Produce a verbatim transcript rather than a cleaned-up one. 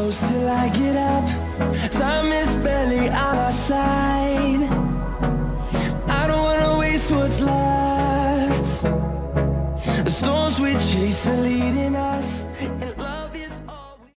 close till I get up. Time is barely on